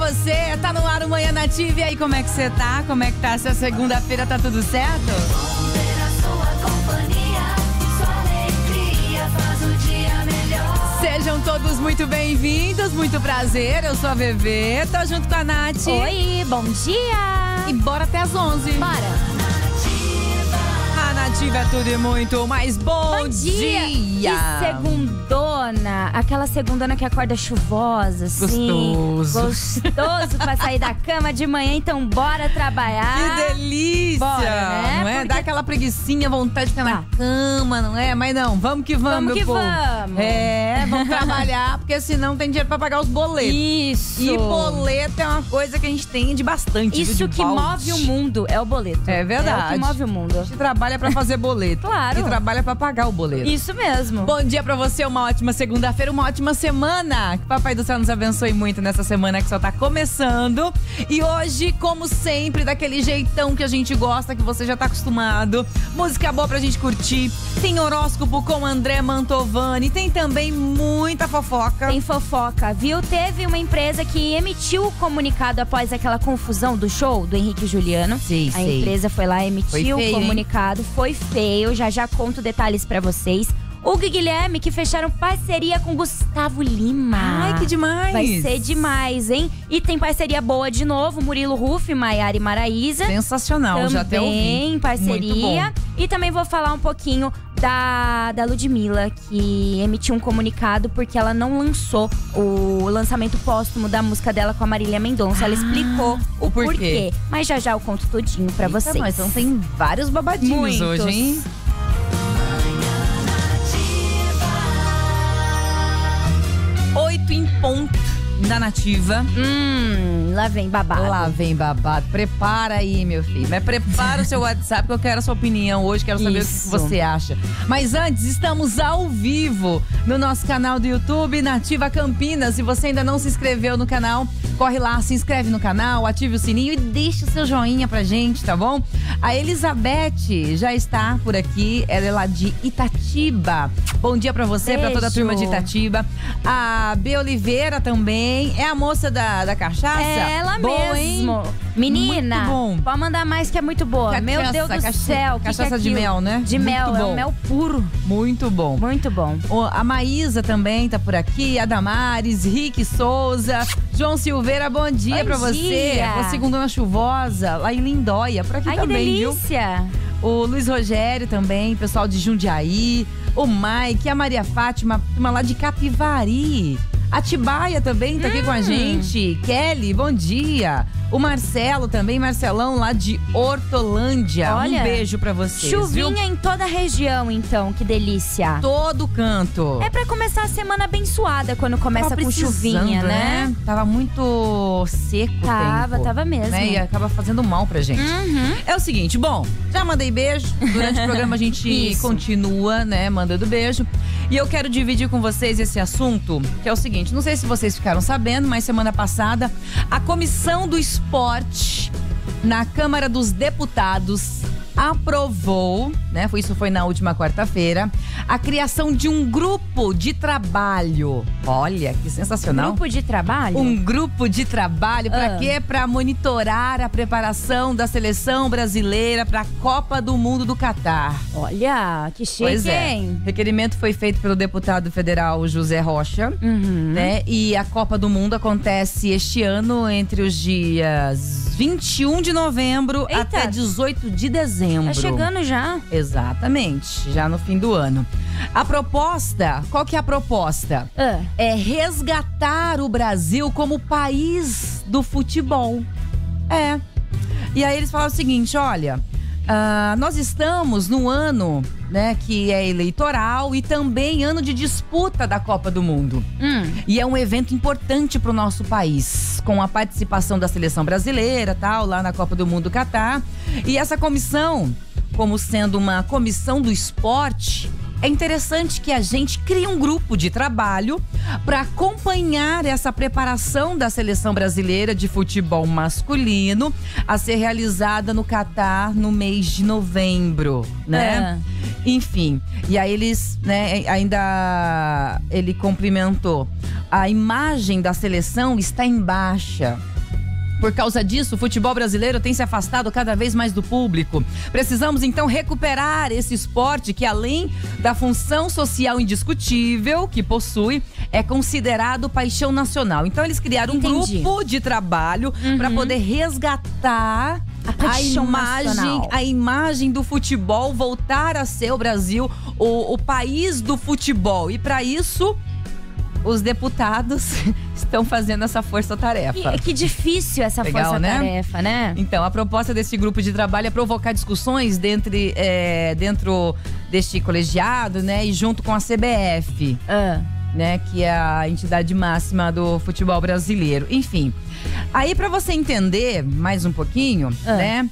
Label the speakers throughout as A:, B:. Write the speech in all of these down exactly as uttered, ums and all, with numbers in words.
A: você. Tá no ar o Manhã Nativa. E aí, como é que você tá? Como é que tá essa segunda-feira? Tá tudo certo?
B: Bom ter a sua companhia, sua alegria faz o dia melhor.
A: Sejam todos muito bem-vindos, muito prazer. Eu sou a Vevê, tô junto com a Nath.
C: Oi, bom dia!
A: E bora até as onze.
C: Bora!
A: A Nativa é tudo e muito mais bom,
C: Bom dia!
A: dia.
C: Que segundona! Aquela segundona que acorda chuvosa, assim.
A: Gostoso.
C: Gostoso pra sair da cama de manhã, então bora trabalhar.
A: Que delícia!
C: Bora, né?
A: Não é?
C: Porque-
A: Dá aquela preguicinha, vontade de ficar na
C: Tá.
A: cama, não é? Mas não, vamos que vamos,
C: Vamos
A: meu
C: que
A: povo.
C: vamos.
A: É, vamos trabalhar, porque senão não tem dinheiro pra pagar os boletos.
C: Isso!
A: E boleto é uma coisa que a gente tem de bastante. viu,
C: Isso
A: de
C: que
A: balde.
C: move o mundo é o boleto.
A: É verdade.
C: É o que move o mundo.
A: A gente trabalha pra fazer boleto.
C: Claro.
A: E trabalha pra pagar o boleto.
C: Isso mesmo.
A: Bom dia pra você, uma ótima segunda-feira, uma ótima semana. Que o Papai do Céu nos abençoe muito nessa semana que só tá começando. E hoje, como sempre, daquele jeitão que a gente gosta, que você já tá acostumado. Música boa pra gente curtir. Tem horóscopo com André Mantovani. Tem também muita fofoca.
C: Tem fofoca, viu? Teve uma empresa que emitiu o comunicado após aquela confusão do show do Henrique e Juliano.
A: Sei,
C: A
A: sei.
C: empresa foi lá, emitiu
A: Foi feio,
C: o
A: hein?
C: comunicado. Foi feio, já já conto detalhes pra vocês. Hugo e Guilherme que fecharam parceria com Gustavo Lima.
A: Ai, que demais.
C: Vai ser demais, hein? E tem parceria boa de novo, Murilo Ruff, Maiara e Maraísa.
A: Sensacional, já até ouvi.
C: Também parceria.
A: Muito bom.
C: E também vou falar um pouquinho da, da Ludmilla, que emitiu um comunicado porque ela não lançou o lançamento póstumo da música dela com a Marília Mendonça. Ela explicou o
A: o porquê.
C: porquê. Mas já já eu conto tudinho pra
A: Eita,
C: vocês.
A: nós, então tem vários babadinhos
C: Muitos.
A: hoje, hein? Oito em ponto da Nativa.
C: Hum, lá vem babado.
A: Lá vem babado. Prepara aí, meu filho. Mas prepara o seu WhatsApp que eu quero a sua opinião hoje. Quero saber
C: Isso.
A: o que você acha. Mas antes, estamos ao vivo no nosso canal do YouTube, Nativa Campinas. Se você ainda não se inscreveu no canal, corre lá, se inscreve no canal, ative o sininho e deixa o seu joinha pra gente, tá bom? A Elizabeth já está por aqui. Ela é lá de Itatiba. Bom dia pra você, pra toda a
C: Beijo.
A: turma de Itatiba. A B. Oliveira também. É a moça da, da cachaça?
C: É ela
A: Boa,
C: mesmo.
A: hein?
C: Menina,
A: Muito bom.
C: pode mandar mais que é muito boa.
A: Cachaça,
C: Meu Deus do
A: cacha-
C: céu. que que é
A: cachaça de
C: aquilo?
A: mel, né?
C: De
A: Muito
C: mel, é
A: bom.
C: um mel puro.
A: Muito bom.
C: Muito bom.
A: O- A Maísa também tá por aqui, a Damares, Rick Souza, João Silveira, bom dia
C: Bom
A: pra você.
C: dia.
A: Uma segundona chuvosa, lá em Lindóia, por aqui
C: Ai,
A: também,
C: que
A: viu?
C: delícia.
A: O Luiz Rogério também, pessoal de Jundiaí, o Mike, a Maria Fátima, turma lá de Capivari. A Tibaia também tá aqui
C: Hum.
A: com a gente. Kelly, bom dia. O Marcelo também, Marcelão lá de Hortolândia.
C: Olha,
A: um beijo pra vocês,
C: Chuvinha
A: viu?
C: em toda a região, então. Que delícia.
A: Todo canto.
C: É pra começar a semana abençoada quando começa
A: Tava
C: com chuvinha,
A: precisando,
C: né?
A: Tava muito seco o
C: Tava,
A: tempo,
C: tava mesmo.
A: né? E acaba fazendo mal pra gente.
C: Uhum.
A: É o seguinte, bom, já mandei beijo. Durante o programa a gente
C: Isso.
A: continua, né, mandando beijo. E eu quero dividir com vocês esse assunto, que é o seguinte, não sei se vocês ficaram sabendo, mas semana passada a Comissão do Esporte na Câmara dos Deputados aprovou, né, foi- isso foi na última quarta-feira, a criação de um grupo de trabalho. Olha, que sensacional.
C: Grupo de trabalho?
A: Um grupo de trabalho, pra
C: Ah.
A: quê? Pra monitorar a preparação da seleção brasileira pra Copa do Mundo do Catar.
C: Olha, que chique,
A: Pois é.
C: hein?
A: O requerimento foi feito pelo deputado federal José Rocha,
C: Uhum.
A: né? E a Copa do Mundo acontece este ano entre os dias vinte e um de novembro
C: Eita.
A: até dezoito de dezembro.
C: Tá chegando já.
A: Exatamente, já no fim do ano. A proposta, qual que é a proposta?
C: Ah.
A: É resgatar o Brasil como país do futebol. É. E aí eles falam o seguinte, olha, ah, nós estamos no ano, né, que é eleitoral e também ano de disputa da Copa do Mundo.
C: Hum.
A: E é um evento importante para o nosso país, com a participação da seleção brasileira, tal, lá na Copa do Mundo do Catar. E essa comissão, como sendo uma comissão do esporte, é interessante que a gente crie um grupo de trabalho para acompanhar essa preparação da seleção brasileira de futebol masculino a ser realizada no Catar no mês de novembro, né?
C: É.
A: Enfim, e aí eles, né, ainda ele cumprimentou. A imagem da seleção está em baixa. Por causa disso, o futebol brasileiro tem se afastado cada vez mais do público. Precisamos, então, recuperar esse esporte que, além da função social indiscutível que possui, é considerado paixão nacional. Então, eles criaram um
C: Entendi.
A: grupo de trabalho para poder resgatar
C: A
A: a
C: paixão
A: imagem,
C: nacional.
A: a imagem do futebol, voltar a ser o Brasil, o, o país do futebol. E para isso, os deputados estão fazendo essa força-tarefa.
C: Que, que difícil essa
A: Legal,
C: força-tarefa, né?
A: Então, a proposta desse grupo de trabalho é provocar discussões dentro, é, dentro deste colegiado, né? E junto com a C B F,
C: Ah.
A: né? Que é a entidade máxima do futebol brasileiro. Enfim, aí para você entender mais um pouquinho,
C: Ah.
A: né?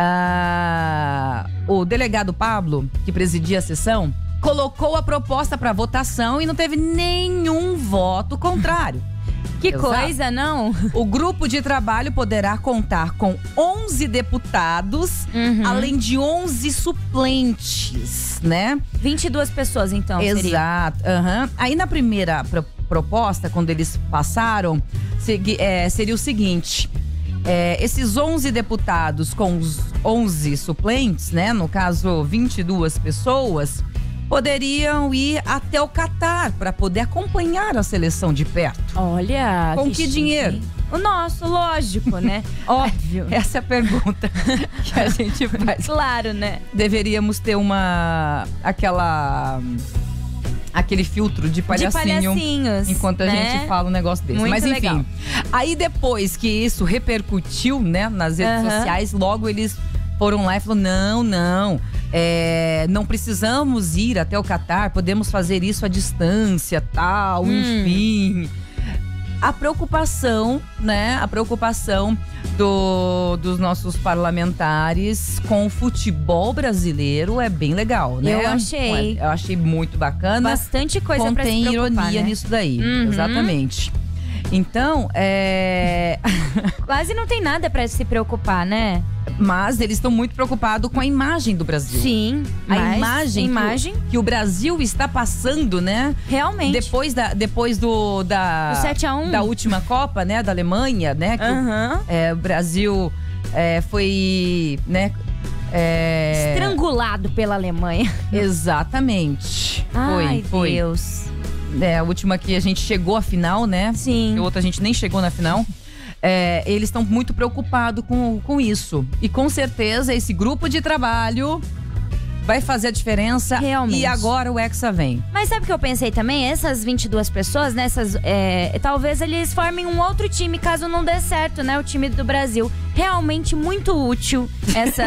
A: Ah, o delegado Pablo, que presidia a sessão, colocou a proposta para votação e não teve nenhum voto contrário.
C: Que
A: Exato.
C: coisa, não?
A: O grupo de trabalho poderá contar com onze deputados,
C: Uhum.
A: além de onze suplentes, né?
C: vinte e duas pessoas, então, seria.
A: Exato. aham. Aí na primeira pro- proposta, quando eles passaram, segui- é, seria o seguinte. É, esses onze deputados com os onze suplentes, né? No caso, vinte e duas pessoas, poderiam ir até o Catar para poder acompanhar a seleção de perto.
C: Olha,
A: Com que
C: chique.
A: dinheiro?
C: O nosso, lógico, né? Óbvio.
A: Essa é a pergunta que a gente faz.
C: Claro, né?
A: Deveríamos ter uma. aquela. aquele filtro de palhacinho.
C: De palhacinhos.
A: Enquanto a
C: né?
A: gente fala um negócio desse.
C: Muito
A: Mas enfim.
C: legal.
A: Aí depois que isso repercutiu, né, nas redes
C: Aham.
A: sociais, logo eles foram lá e falaram: não, não. É, não precisamos ir até o Catar, podemos fazer isso à distância, tal,
C: Hum.
A: enfim. A preocupação, né? A preocupação do, dos nossos parlamentares com o futebol brasileiro é bem legal, né?
C: Eu achei.
A: Eu achei muito bacana.
C: Bastante coisa pra se
A: Contém
C: preocupar,
A: ironia
C: né?
A: nisso daí.
C: Uhum.
A: Exatamente. Então, é.
C: Quase não tem nada pra se preocupar, né?
A: Mas eles estão muito preocupados com a imagem do Brasil.
C: Sim.
A: A
C: mas
A: imagem, que o-
C: imagem
A: Que, o Brasil está passando, né?
C: realmente.
A: Depois, da, depois do, da,
C: Do sete a um.
A: da última Copa, né? Da Alemanha, né? Que o-
C: Aham.
A: é, o Brasil é, foi, né? É,
C: Estrangulado pela Alemanha.
A: Exatamente.
C: Ai,
A: foi, foi.
C: Deus.
A: É, a última que a gente chegou à final, né?
C: Sim.
A: E outra a gente nem chegou na final. É, eles estão muito preocupados com, com isso. E com certeza esse grupo de trabalho vai fazer a diferença.
C: Realmente.
A: E agora o Hexa vem.
C: Mas sabe o que eu pensei também? Essas vinte e duas pessoas, né? Essas, é, talvez eles formem um outro time, caso não dê certo, né? O time do Brasil. Realmente muito útil essa,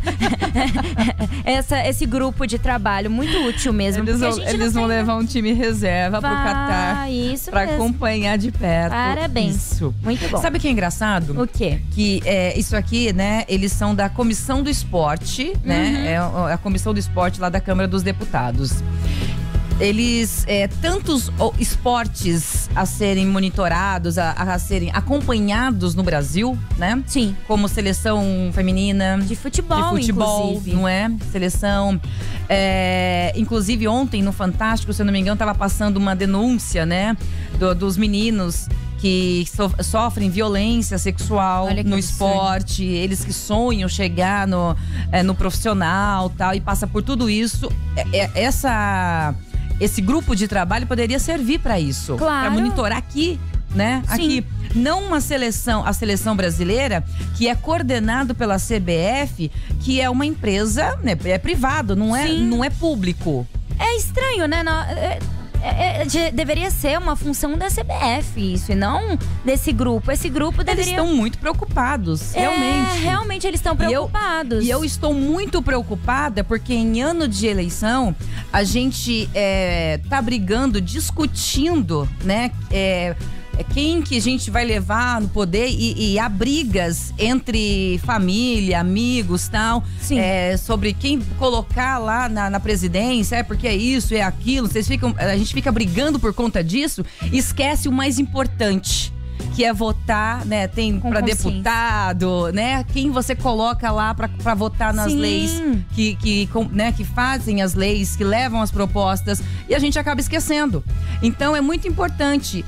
C: essa, esse grupo de trabalho. Muito útil mesmo.
A: Eles
C: porque a
A: vão,
C: gente
A: eles
C: não
A: vão
C: tem-
A: levar um time reserva pro
C: Vai,
A: Catar
C: isso
A: pra
C: mesmo.
A: acompanhar de perto.
C: Parabéns.
A: Isso.
C: Muito bom.
A: Sabe o que é engraçado?
C: O quê?
A: Que é, isso aqui, né, eles são da Comissão do Esporte,
C: Uhum.
A: né? É a a Comissão do Esporte lá da Câmara dos Deputados. Eles, é, tantos ó, esportes a serem monitorados, a, a serem acompanhados no Brasil, né?
C: Sim.
A: Como seleção feminina,
C: De futebol,
A: de futebol,
C: inclusive.
A: não é? Seleção. É, inclusive, ontem no Fantástico, se eu não me engano, tava passando uma denúncia, né? do- dos meninos que so- sofrem violência sexual
C: Olha que
A: no
C: absurdo.
A: esporte, eles que sonham chegar no, é, no profissional tal, e passa por tudo isso. É- é- essa, esse grupo de trabalho poderia servir para isso.
C: Claro.
A: Para monitorar aqui, né?
C: Sim.
A: Aqui. Não uma seleção, a seleção brasileira, que é coordenado pela C B F, que é uma empresa, né, é privado, não é,
C: Sim.
A: não é público.
C: É estranho, né? Não- é- é- é- de- deveria ser uma função da C B F isso, e não desse grupo. Esse grupo
A: Eles
C: deveria…
A: estão muito preocupados,
C: É,
A: realmente.
C: realmente eles estão
A: E eu-
C: preocupados.
A: E eu estou muito preocupada porque em ano de eleição a gente é, tá brigando, discutindo, né? É, é quem que a gente vai levar no poder e, e há brigas entre família, amigos, tal,
C: Sim.
A: é, sobre quem colocar lá na, na presidência, é porque é isso, é aquilo. Vocês ficam, a gente fica brigando por conta disso e esquece o mais importante. que é votar, né? Tem
C: Com
A: para
C: consciência.
A: deputado, né? Quem você coloca lá para votar nas
C: Sim.
A: leis que, que, com- né, que fazem as leis, que levam as propostas, e a gente acaba esquecendo. Então é muito importante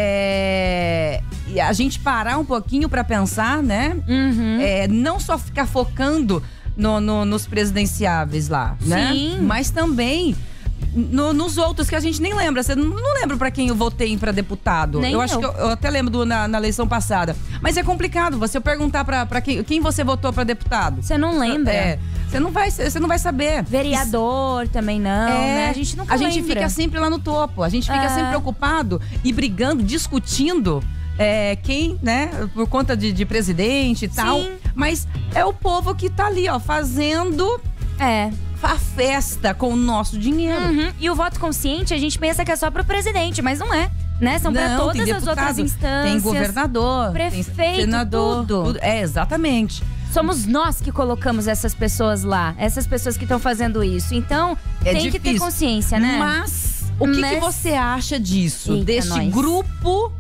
A: é, e a gente parar um pouquinho para pensar, né?
C: Uhum.
A: É, não só ficar focando no- no- nos presidenciáveis lá, né?
C: Sim.
A: Mas também no- nos outros que a gente nem lembra. Você não, não lembra pra quem eu votei pra deputado.
C: Nem
A: eu acho
C: eu.
A: que eu, eu até lembro do- na, na eleição passada. Mas é complicado você perguntar pra, pra quem, quem você votou pra deputado.
C: Você não lembra?
A: É, você não vai, você não vai saber.
C: Vereador também não,
A: É,
C: né? A gente nunca
A: A gente
C: lembra.
A: fica sempre lá no topo. A gente fica
C: É.
A: sempre preocupado e brigando, discutindo é, quem, né, por conta de, de presidente e tal.
C: Sim.
A: Mas é o povo que tá ali, ó, fazendo
C: É.
A: a festa com o nosso dinheiro.
C: Uhum. E o voto consciente, a gente pensa que é só pro presidente, mas não é. Né? São pra
A: Não,
C: todas
A: tem
C: as outras
A: deputado,
C: instâncias.
A: Tem governador,
C: prefeito,
A: tem senador,
C: tudo.
A: É, exatamente.
C: Somos nós que colocamos essas pessoas lá. Essas pessoas que estão fazendo isso. Então,
A: É
C: tem que ter
A: difícil.
C: consciência, né?
A: Mas o que,
C: Mas-
A: que você acha disso?
C: Eita,
A: Deste
C: nós.
A: grupo,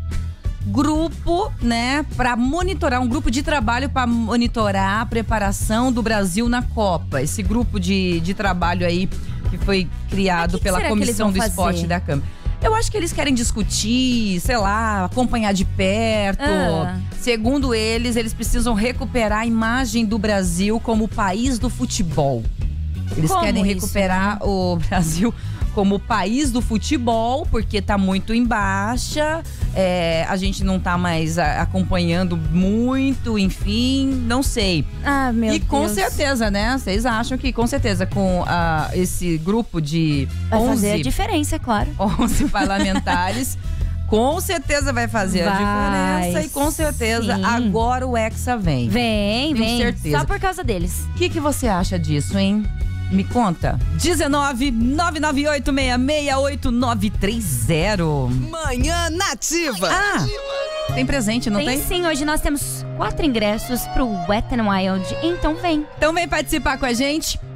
A: grupo, né, para monitorar, um grupo de trabalho para monitorar a preparação do Brasil na Copa. Esse grupo de, de trabalho aí que foi criado
C: Mas que que
A: pela
C: será que eles
A: Comissão
C: vão
A: do Esporte
C: fazer?
A: da Câmara. Eu acho que eles querem discutir, sei lá, acompanhar de perto.
C: Ah.
A: Segundo eles, eles precisam recuperar a imagem do Brasil como o país do futebol. Eles
C: Como
A: querem
C: isso,
A: recuperar o Brasil como o país do futebol, porque tá muito em baixa. É, a gente não tá mais a- acompanhando muito, enfim, não sei.
C: Ah, meu
A: e
C: Deus.
A: com certeza, né? Vocês acham que com certeza com ah, esse grupo de
C: Vai fazer a
A: onze,
C: diferença, é claro.
A: onze parlamentares, com certeza vai fazer a
C: Vai,
A: diferença. E com certeza
C: sim.
A: agora o Hexa vem.
C: Vem,
A: Tenho
C: vem.
A: certeza.
C: Só por causa deles.
A: O que, que você acha disso, hein? Me conta. dezenove, nove nove oito, seis seis oito, nove três zero.
D: Manhã Nativa.
A: Ah, tem presente, não
C: tem,
A: tem?
C: sim, hoje nós temos quatro ingressos pro Wet n Wild. Então vem.
A: Então vem participar com a gente.